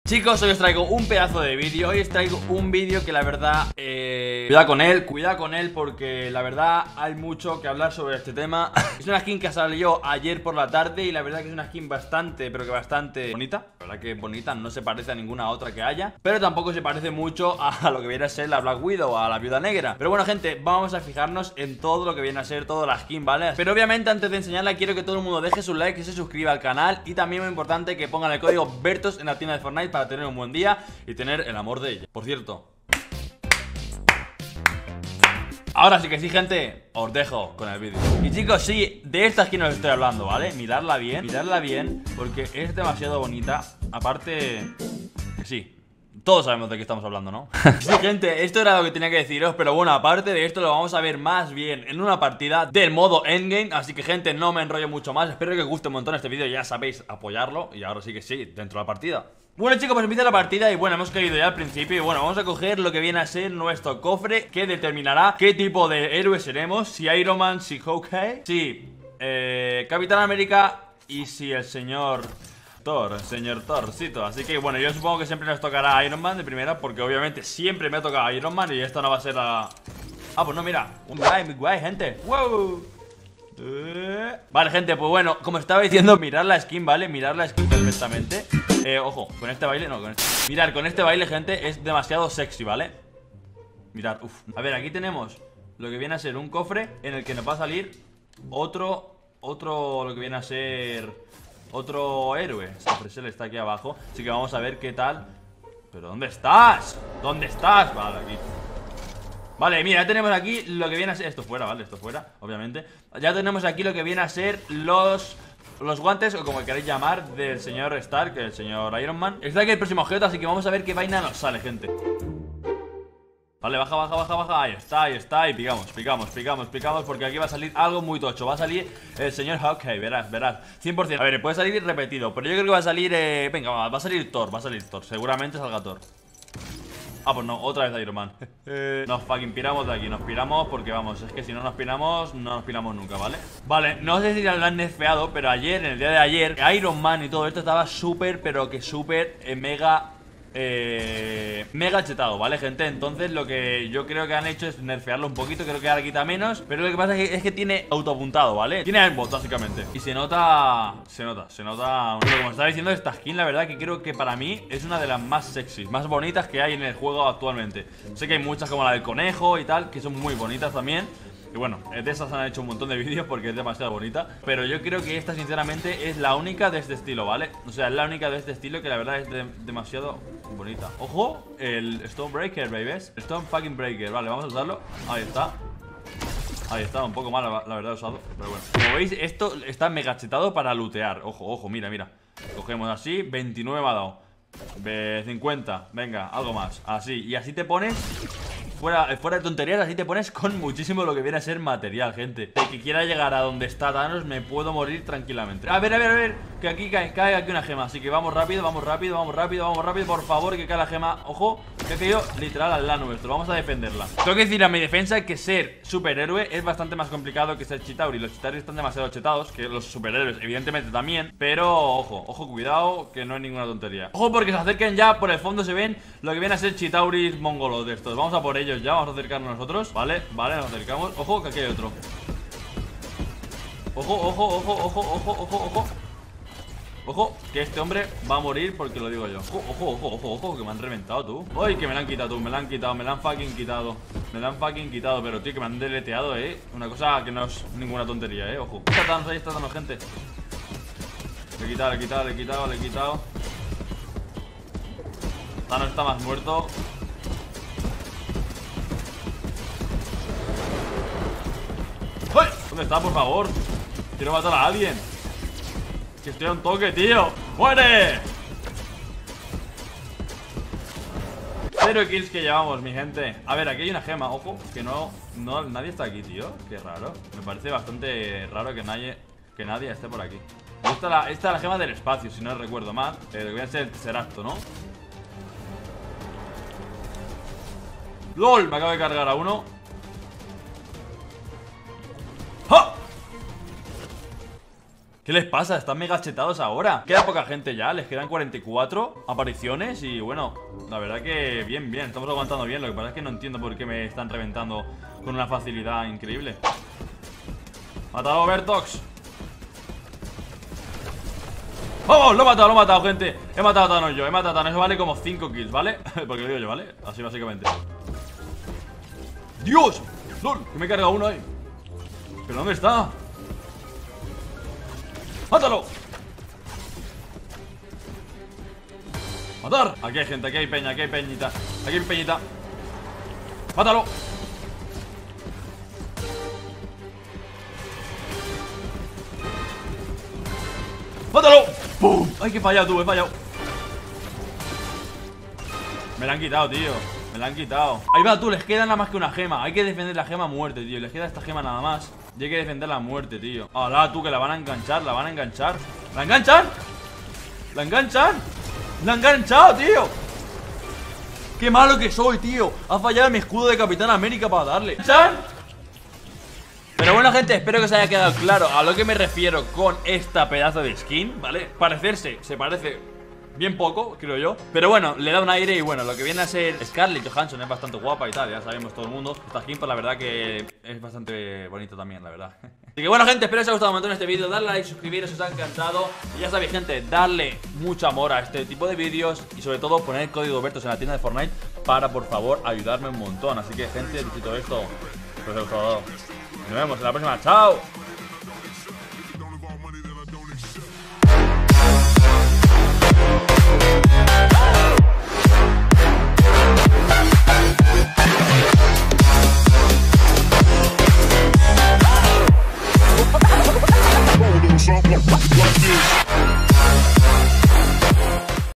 Chicos, hoy os traigo un pedazo de vídeo. Hoy os traigo un vídeo que la verdad cuidado con él porque la verdad hay mucho que hablar sobre este tema. Es una skin que salió ayer por la tarde y la verdad que es una skin bastante, pero que bastante bonita. La verdad que bonita, no se parece a ninguna otra que haya, pero tampoco se parece mucho a lo que viene a ser la Black Widow o a la Viuda Negra. Pero bueno, gente, vamos a fijarnos en todo lo que viene a ser toda la skin, ¿vale? Pero obviamente antes de enseñarla quiero que todo el mundo deje su like y se suscriba al canal. Y también muy importante que pongan el código Bertos en la tienda de Fortnite para tener un buen día y tener el amor de ella. Por cierto, ahora sí que sí, gente, os dejo con el vídeo. Y chicos, sí, de esta skin os estoy hablando, ¿vale? Miradla bien, porque es demasiado bonita. Aparte, que sí, todos sabemos de qué estamos hablando, ¿no? Sí, gente, esto era lo que tenía que deciros. Pero bueno, aparte de esto lo vamos a ver más bien en una partida del modo Endgame. Así que, gente, no me enrollo mucho más. Espero que os guste un montón este vídeo, ya sabéis, apoyarlo. Y ahora sí que sí, dentro de la partida. Bueno, chicos, pues empieza la partida y bueno, hemos caído ya al principio. Y bueno, vamos a coger lo que viene a ser nuestro cofre, que determinará qué tipo de héroe seremos. Si Iron Man, si Hawkeye, si Capitán América y si el señor Thorcito. Así que bueno, yo supongo que siempre nos tocará Iron Man de primera, porque obviamente siempre me ha tocado Iron Man. Y esto no va a ser la... Ah, pues no, mira, un guay, gente. ¡Wow! Vale, gente, pues bueno, como estaba diciendo, mirad la skin, ¿vale? Mirad la skin perfectamente. Ojo, con este baile, no, con este. Mirad, con este baile, gente, es demasiado sexy, ¿vale? Mirad, uff. A ver, aquí tenemos lo que viene a ser un cofre en el que nos va a salir otro, lo que viene a ser otro héroe. Fresel está aquí abajo, así que vamos a ver qué tal. ¿Pero dónde estás? ¿Dónde estás? Vale, aquí. Vale, mira, ya tenemos aquí lo que viene a ser... Esto fuera, ¿vale? Esto fuera, obviamente. Ya tenemos aquí lo que viene a ser los guantes, o como queréis llamar, del señor Stark, el señor Iron Man. Está aquí el próximo objeto, así que vamos a ver qué vaina nos sale, gente. Vale, baja. Ahí está, y picamos, porque aquí va a salir algo muy tocho. Va a salir el señor Hawkeye, verás 100%, a ver, puede salir repetido, pero yo creo que va a salir, venga, va a salir Thor, seguramente salga Thor. Ah, pues no, otra vez Iron Man. Nos fucking piramos de aquí, nos piramos porque vamos, es que si no nos piramos, no nos piramos nunca, ¿vale? Vale, no sé si lo han nerfeado, pero ayer, en el día de ayer, Iron Man y todo esto estaba súper, pero que súper, mega chetado, ¿vale, gente? Entonces lo que yo creo que han hecho es nerfearlo un poquito. Creo que ahora quita menos, pero lo que pasa es que tiene autoapuntado, ¿vale? Tiene aimbot, básicamente. Y se nota. Pero como estaba diciendo, esta skin, la verdad que creo que para mí es una de las más sexy, más bonitas que hay en el juego actualmente. Sé que hay muchas como la del conejo y tal, que son muy bonitas también. Y bueno, de esas han hecho un montón de vídeos porque es demasiado bonita. Pero yo creo que esta sinceramente es la única de este estilo, ¿vale? O sea, es la única de este estilo que la verdad es demasiado bonita. ¡Ojo! El Stonebreaker, babies. Stone fucking Breaker, vale, vamos a usarlo. Ahí está, un poco mal la verdad usado, pero bueno. Como veis, esto está mega chetado para lootear. Ojo, mira. Cogemos así, 29 me ha dado 50, venga, algo más. Así, y así te pones... Fuera de tonterías, así te pones con muchísimo lo que viene a ser material, gente. El que quiera llegar a donde está Thanos, me puedo morir tranquilamente. A ver, que aquí cae aquí una gema. Así que vamos rápido, por favor, que cae la gema. Ojo, que ha caído literal al lado nuestro. Vamos a defenderla. Tengo que decir a mi defensa que ser superhéroe es bastante más complicado que ser Chitauri. Los Chitauri están demasiado chetados, que los superhéroes evidentemente también. Pero ojo, cuidado, que no es ninguna tontería. Ojo, porque se acerquen ya, por el fondo se ven lo que viene a ser Chitauris mongolos de estos. Vamos a por ellos ya, vamos a acercarnos nosotros. Vale, nos acercamos. Ojo, que aquí hay otro. Ojo, que este hombre va a morir porque lo digo yo. Ojo, que me han reventado, tú. Uy, que me la han quitado, tú, me la han fucking quitado. Pero tío, que me han deleteado, una cosa que no es ninguna tontería, ojo. Ahí está Thanos, gente. Le he quitado. Thanos está más muerto. ¡Uy! ¿Dónde está, por favor? Quiero matar a alguien. Que estoy a un toque, tío. ¡Muere! 0 kills que llevamos, mi gente. A ver, aquí hay una gema, ojo. Que nadie está aquí, tío. Qué raro. Me parece bastante raro que nadie esté por aquí. Esta es la gema del espacio, si no recuerdo mal. Voy a ser el Tesseracto, ¿no? ¡Lol! Me acabo de cargar a uno. ¡Ja! ¿Qué les pasa? Están mega chetados ahora. Queda poca gente ya, les quedan 44 apariciones. Y bueno, la verdad que bien, estamos aguantando bien. Lo que pasa es que no entiendo por qué me están reventando con una facilidad increíble. Mátalo, Bertox. ¡Vamos! Lo he matado, gente. He matado a Thanos yo, Eso vale como 5 kills, ¿vale? Porque lo digo yo, ¿vale? Así básicamente. ¡Dios! ¡Lol! Que me he cargado uno ahí. ¿Pero dónde está? ¡Mátalo! ¡Matar! Aquí hay gente, aquí hay peña, aquí hay peñita. Aquí hay peñita. ¡Mátalo! ¡Mátalo! ¡Pum! ¡Ay, que he fallado, tú! He fallado. Me la han quitado, tío. Me la han quitado. Ahí va, tú, les queda nada más que una gema. Hay que defender la gema a muerte, tío. Les queda esta gema nada más. Y hay que defenderla a muerte, tío. ¡Hala, tú, que la van a enganchar! ¡La van a enganchar! ¡La enganchan! ¡La enganchan! ¡La han enganchado, tío! ¡Qué malo que soy, tío! Ha fallado mi escudo de Capitán América para darle. ¿Chan? Pero bueno, gente, espero que os haya quedado claro a lo que me refiero con esta pedazo de skin, ¿vale? Parecerse, se parece bien poco, creo yo. Pero bueno, le da un aire y bueno, lo que viene a ser Scarlett Johansson es bastante guapa y tal, ya sabemos todo el mundo. Esta skin, pues la verdad que es bastante bonito también, la verdad. Así que bueno, gente, espero que os haya gustado un montón este vídeo. Darle like, suscribiros si os ha encantado. Y ya sabéis, gente, darle mucho amor a este tipo de vídeos. Y sobre todo poner el código Bertos en la tienda de Fortnite para, por favor, ayudarme un montón. Así que, gente, dicho esto, espero que os haya gustado. Nos vemos en la próxima. ¡Chao! Something like this.